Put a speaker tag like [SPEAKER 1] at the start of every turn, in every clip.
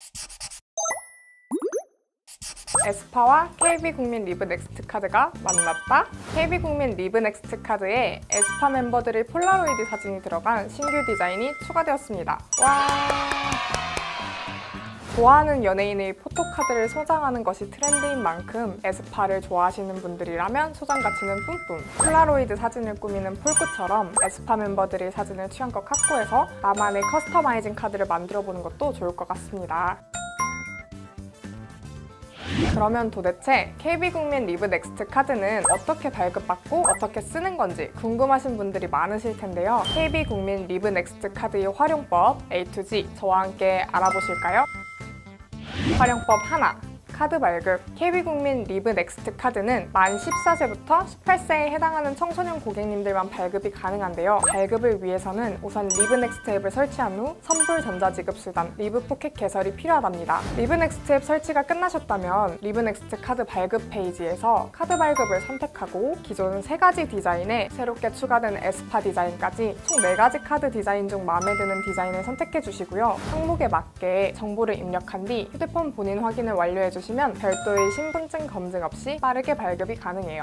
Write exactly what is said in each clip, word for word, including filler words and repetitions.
[SPEAKER 1] 에스파와 케이비국민 리브넥스트 카드가 만났다? 케이비국민 리브넥스트 카드에 에스파 멤버들의 폴라로이드 사진이 들어간 신규 디자인이 추가되었습니다. 와! 좋아하는 연예인의 포토카드를 소장하는 것이 트렌드인 만큼 에스파를 좋아하시는 분들이라면 소장 가치는 뿜뿜! 폴라로이드 사진을 꾸미는 폴크처럼 에스파 멤버들의 사진을 취향껏 확보해서 나만의 커스터마이징 카드를 만들어보는 것도 좋을 것 같습니다. 그러면 도대체 케이비국민 리브넥스트 카드는 어떻게 발급받고 어떻게 쓰는 건지 궁금하신 분들이 많으실 텐데요. 케이비국민 리브넥스트 카드의 활용법 A to G 저와 함께 알아보실까요? 활용법 하나. 카드 발급. 케이비국민 리브넥스트 카드는 만 열네 세부터 열여덟 세에 해당하는 청소년 고객님들만 발급이 가능한데요. 발급을 위해서는 우선 리브넥스트 앱을 설치한 후 선불 전자지급 수단 리브포켓 개설이 필요하답니다. 리브넥스트 앱 설치가 끝나셨다면 리브넥스트 카드 발급 페이지에서 카드 발급을 선택하고 기존 세 가지 디자인에 새롭게 추가된 에스파 디자인까지 총 네 가지 카드 디자인 중 마음에 드는 디자인을 선택해 주시고요. 항목에 맞게 정보를 입력한 뒤 휴대폰 본인 확인을 완료해 주시면 별도의 신분증 검증 없이 빠르게 발급이 가능해요.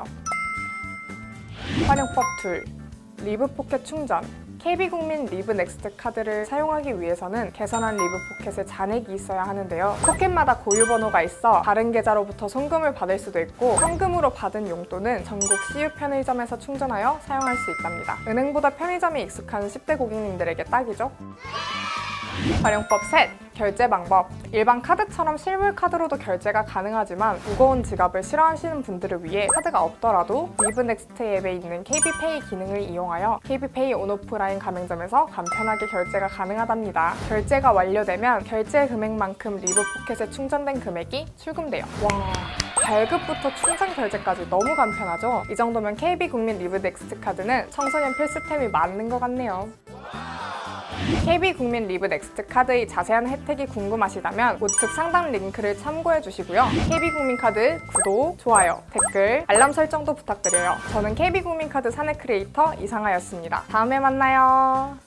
[SPEAKER 1] 활용법 둘. 리브포켓 충전. 케이비국민 리브넥스트 카드를 사용하기 위해서는 개선한 리브포켓에 잔액이 있어야 하는데요. 포켓마다 고유 번호가 있어 다른 계좌로부터 송금을 받을 수도 있고 현금으로 받은 용돈은 전국 씨유 편의점에서 충전하여 사용할 수 있답니다. 은행보다 편의점이 익숙한 십 대 고객님들에게 딱이죠? 활용법 셋. 결제 방법. 일반 카드처럼 실물 카드로도 결제가 가능하지만 무거운 지갑을 싫어하시는 분들을 위해 카드가 없더라도 리브넥스트 앱에 있는 케이비페이 기능을 이용하여 케이비페이 온오프라인 가맹점에서 간편하게 결제가 가능하답니다. 결제가 완료되면 결제 금액만큼 리브포켓에 충전된 금액이 출금돼요. 와, 발급부터 충전 결제까지 너무 간편하죠? 이 정도면 케이비국민 리브넥스트 카드는 청소년 필수템이 맞는 것 같네요. 케이비국민 리브넥스트 카드의 자세한 혜택이 궁금하시다면 우측 상단 링크를 참고해 주시고요. 케이비국민 카드 구독, 좋아요, 댓글, 알람 설정도 부탁드려요. 저는 케이비국민 카드 사내 크리에이터 이상아였습니다. 다음에 만나요.